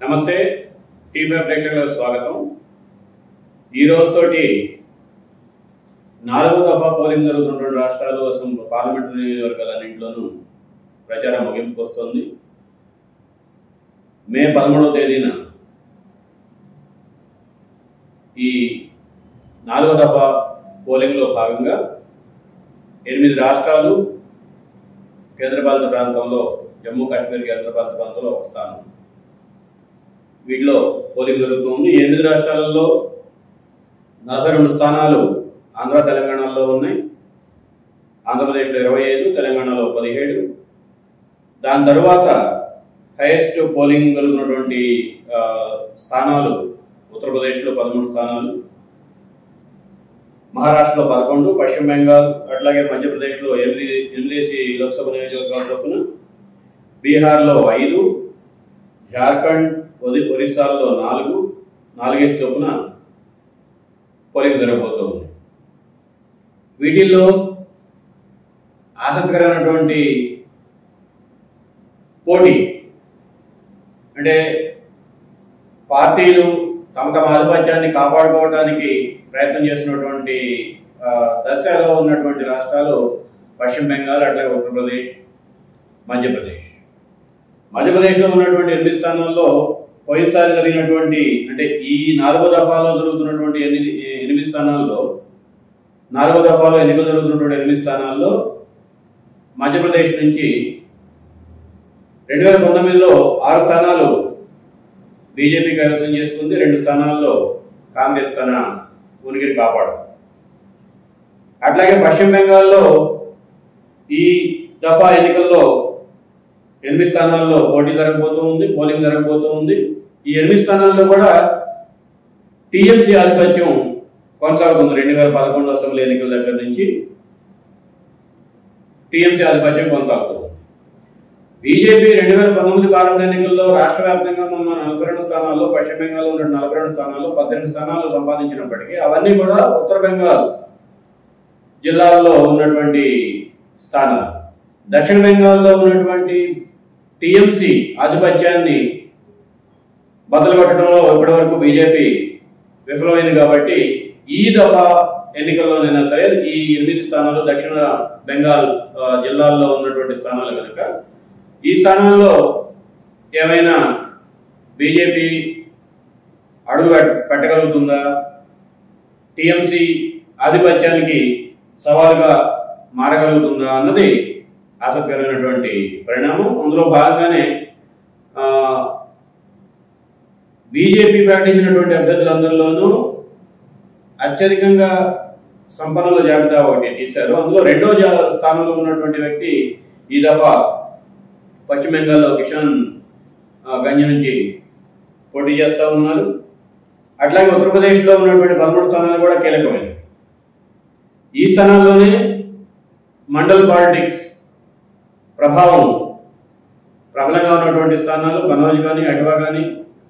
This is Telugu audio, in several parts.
నమస్తే టీ5 ప్రేక్షకులకు స్వాగతం। ఈ రోజుతోటి 4వ దఫా పోలింగ్ జరుగుతున్న రాష్ట్రాలు అసెంబ్లీ పార్లమెంటు నియోజకవర్గాలన్నింటిలోనూ ప్రచారం ముగింపుకు వస్తుంది। మే 13వ తేదీన ఈ 4వ దఫా పోలింగ్లో భాగంగా 8 రాష్ట్రాలు కేంద్రపాలిత ప్రాంతంలో జమ్మూ కాశ్మీర్ కేంద్రపాలిత ప్రాంతంలో ఒక స్థానం వీటిలో పోలింగ్ జరుగుతుంది। 8 రాష్ట్రాలలో 42 స్థానాలు ఆంధ్ర తెలంగాణలో ఉన్నాయి। ఆంధ్రప్రదేశ్లో 25, తెలంగాణలో 17। దాని తర్వాత హైయెస్ట్ పోలింగ్ జరుగుతున్నటువంటి స్థానాలు ఉత్తరప్రదేశ్లో 13 స్థానాలు, మహారాష్ట్రలో 11, పశ్చిమ బెంగాల్ అట్లాగే మధ్యప్రదేశ్లో 8 లోక్సభ నియోజకవర్గాల చొప్పున, బీహార్లో 5, జార్ఖండ్ ఒరిస్సాలో 4 చొప్పున పోలింగ్ జరగబోతోంది। వీటిల్లో ఆసక్తికరమైనటువంటి పోటీ అంటే పార్టీలు తమ ఆధిపత్యాన్ని కాపాడుకోవడానికి ప్రయత్నం చేస్తున్నటువంటి దశలో ఉన్నటువంటి రాష్ట్రాలు పశ్చిమ బెంగాల్ అట్లాగే ఉత్తరప్రదేశ్, మధ్యప్రదేశ్లో ఉన్నటువంటి 8 స్థానాల్లో పోయినసారి జరిగినటువంటి అంటే ఈ 4వ దఫాలో జరుగుతున్నటువంటి 8 స్థానాల్లో 4వ దఫాలో ఎన్నికలు జరుగుతున్నటువంటి 8 స్థానాల్లో మధ్యప్రదేశ్ నుంచి 2019లో 6 స్థానాలు బీజేపీ కైవసం చేసుకుంది, 2 స్థానాల్లో కాంగ్రెస్ తన ఉనికిని కాపాడు। అట్లాగే పశ్చిమ బెంగాల్లో ఈ దఫా ఎన్నికల్లో 8 స్థానాల్లో పోలింగ్ జరగబోతూ ఉంది। ఈ 8 స్థానాల్లో కూడా టీఎంసీ ఆధిపత్యం కొనసాగుతుంది। 2011 అసెంబ్లీ ఎన్నికల దగ్గర నుంచి టీఎంసీ ఆధిపత్యం కొనసాగుతుంది। బీజేపీ 2019 పార్లమెంట్ ఎన్నికల్లో రాష్ట్ర వ్యాప్తంగా ఉన్న 42 స్థానాల్లో, పశ్చిమ బెంగాల్లో ఉన్న 42 స్థానాల్లో 18 స్థానాలు సంపాదించినప్పటికీ అవన్నీ కూడా ఉత్తర బెంగాల్ జిల్లాల్లో ఉన్నటువంటి స్థానాలు। దక్షిణ బెంగాల్లో ఉన్నటువంటి టీఎంసీ ఆధిపత్యాన్ని బదలుగొట్టడంలో ఇప్పటివరకు బీజేపీ విఫలమైంది కాబట్టి ఈ దఫా ఎన్నికల్లోనైనా సరే ఈ 8 స్థానాలు దక్షిణ బెంగాల్ జిల్లాల్లో ఉన్నటువంటి స్థానాలు కనుక ఈ స్థానాల్లో ఏమైనా బీజేపీ అడుగు పెట్టగలుగుతుందా, టీఎంసీ ఆధిపత్యానికి సవాలుగా మారగలుగుతుందా అన్నది ఆసక్తికరమైనటువంటి పరిణామం। అందులో భాగంగానే బీజేపీ ప్రకటించినటువంటి అభ్యర్థులందరిలోనూ అత్యధికంగా సంపన్నుల జాబితా ఒకటి తీశారు। అందులో 2వ స్థానంలో ఉన్నటువంటి వ్యక్తి ఈ దఫా పశ్చిమ బెంగాల్లో కిషన్ గంజ్ నుంచి పోటీ చేస్తూ ఉన్నారు। అట్లాగే ఉత్తరప్రదేశ్లో ఉన్నటువంటి 13 స్థానాలు కూడా కీలకమైనవి। ఈ స్థానాల్లోనే మండల్ పాలిటిక్స్ ప్రభావం ప్రబలంగా ఉన్నటువంటి స్థానాలు కనౌజ్ కానీ, అటవా కానీ,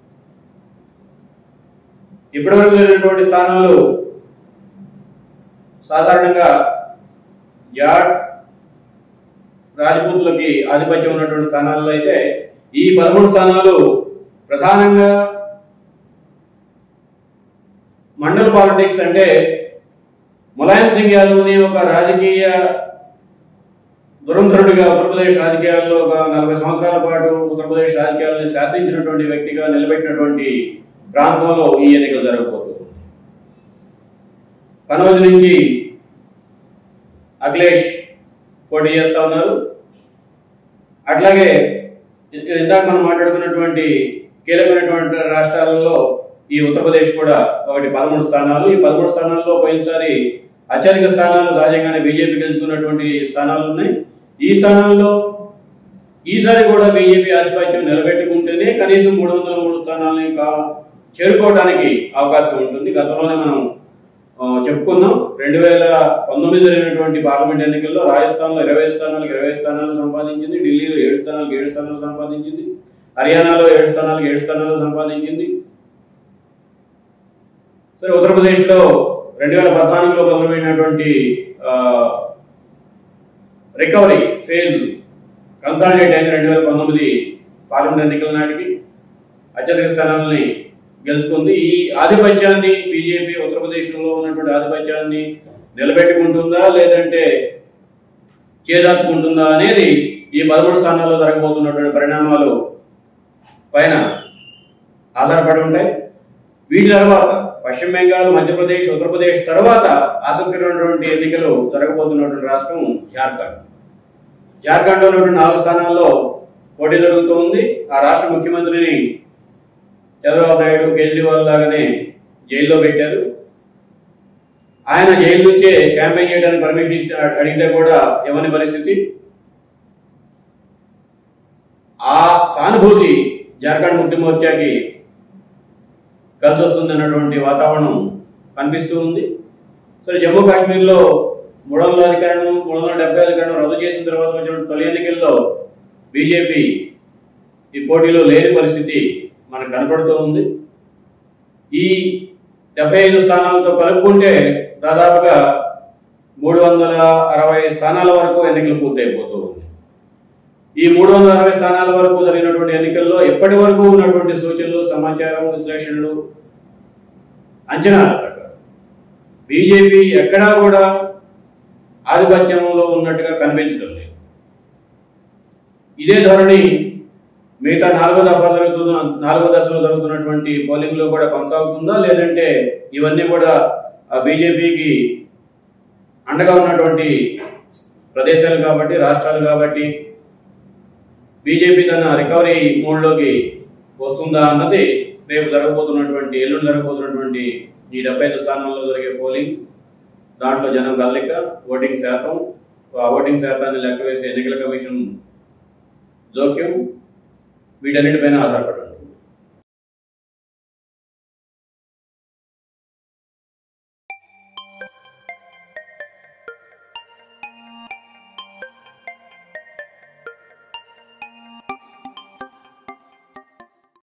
ఇప్పటివరకు జరిగినటువంటి స్థానాలు సాధారణంగా జాట్ రాజపూతులకి ఆధిపత్యం ఉన్నటువంటి స్థానాల్లో అయితే ఈ 13 స్థానాలు ప్రధానంగా మండల్ పాలిటిక్స్ అంటే ములాయం సింగ్ యాదవ్ని ఒక రాజకీయ దురంధరుడిగా ఉత్తరప్రదేశ్ రాజకీయాల్లో ఒక 40 సంవత్సరాల పాటు ఉత్తరప్రదేశ్ రాజకీయాలను శాసించినటువంటి వ్యక్తిగా నిలబెట్టినటువంటి ప్రాంతంలో ఈ ఎన్నికలు జరగబోతుంది। కనౌజ్ నుంచి అఖిలేష్ పోటీ చేస్తూ ఉన్నారు। అట్లాగే ఇందాక మనం మాట్లాడుకున్నటువంటి కీలకమైనటువంటి రాష్ట్రాలలో ఈ ఉత్తరప్రదేశ్ కూడా ఒకటి 13 స్థానాలు। ఈ 13 స్థానాల్లో పోయినసారి అత్యధిక స్థానాలు సహజంగానే బీజేపీ గెలుచుకున్నటువంటి స్థానాలు ఉన్నాయి। ఈ స్థానాల్లో ఈసారి కూడా బీజేపీ ఆధిపత్యం నిలబెట్టుకుంటేనే కనీసం 303 స్థానాలని చేరుకోవడానికి అవకాశం ఉంటుంది। గతంలోనే మనం చెప్పుకున్నాం 2019 జరిగినటువంటి పార్లమెంట్ ఎన్నికల్లో రాజస్థాన్లో 20 స్థానాలకు 20 స్థానాలు సంపాదించింది, ఢిల్లీలో 7 స్థానాలకు 7 స్థానాలు సంపాదించింది, హర్యానాలో 7 స్థానాలకు 7 స్థానాలు సంపాదించింది। సరే, ఉత్తరప్రదేశ్లో 2014లో మొదలుపెట్టినటువంటి రికవరీ ఫేజ్ కన్సాలిడేట్ అయిన 2019 పార్లమెంట్ ఎన్నికల నాటికి అత్యధిక స్థానాలని గెలుచుకుంది. ఈ ఆధిపత్యాన్ని బీజేపీ ఉత్తరప్రదేశ్లో ఉన్నటువంటి ఆధిపత్యాన్ని నిలబెట్టుకుంటుందా లేదంటే చేదార్చుకుంటుందా అనేది ఈ 13 స్థానాల్లో జరగబోతున్నటువంటి పరిణామాలు పైన ఆధారపడి ఉంటాయి. వీటి తర్వాత పశ్చిమ బెంగాల్, మధ్యప్రదేశ్, ఉత్తరప్రదేశ్ తర్వాత ఆసక్తికరమైనటువంటి ఎన్నికలు జరగబోతున్నటువంటి రాష్ట్రం జార్ఖండ్. జార్ఖండ్లో ఉన్నటువంటి 4 స్థానాల్లో పోటీ జరుగుతూ ఉంది. ఆ రాష్ట్ర ముఖ్యమంత్రిని చంద్రబాబు నాయుడు, కేజ్రీవాల్ లాగానే జైల్లో పెట్టారు. ఆయన జైలు నుంచే క్యాంపెయిన్ చేయడానికి పర్మిషన్ అడిగితే కూడా ఇవ్వని పరిస్థితి. ఆ సానుభూతి జార్ఖండ్ ముక్తి మోర్చాకి కలిసి వస్తుంది అన్నటువంటి వాతావరణం కనిపిస్తూ ఉంది. సరే, జమ్మూ కాశ్మీర్లో 300 అధికారం 370 అధికారం రద్దు చేసిన తర్వాత వచ్చిన తొలి ఎన్నికల్లో బీజేపీ ఈ పోటీలో లేని పరిస్థితి మనకు కనపడుతూ ఉంది. ఈ 75 స్థానాలతో కలుపుకుంటే దాదాపుగా 360 స్థానాల వరకు ఎన్నికలు పూర్తయిపోతూ ఉంది. ఈ 360 స్థానాల వరకు జరిగినటువంటి ఎన్నికల్లో ఎప్పటి వరకు ఉన్నటువంటి సూచనలు, సమాచారం, విశ్లేషణలు, అంచనాల ప్రకారం బీజేపీ ఎక్కడా కూడా ఆధిపత్యంలో ఉన్నట్టుగా కనిపించడం లేదు. ఇదే ధోరణి మిగతా 4వ దశలో జరుగుతున్నటువంటి పోలింగ్లో కూడా కొనసాగుతుందా లేదంటే ఇవన్నీ కూడా బీజేపీకి అండగా ఉన్నటువంటి ప్రదేశాలు కాబట్టి, రాష్ట్రాలు కాబట్టి బీజేపీ తన రికవరీ మోడ్లోకి వస్తుందా అన్నది ఎల్లుండి జరగబోతున్నటువంటి ఈ 75 స్థానాల్లో జరిగే పోలింగ్, దాంట్లో జనం కదలిక, ఓటింగ్ శాతం, ఆ ఓటింగ్ శాతాన్ని లెక్క వేసే ఎన్నికల కమిషన్ జోక్యం, వీటన్నిటిపైన ఆధారపడి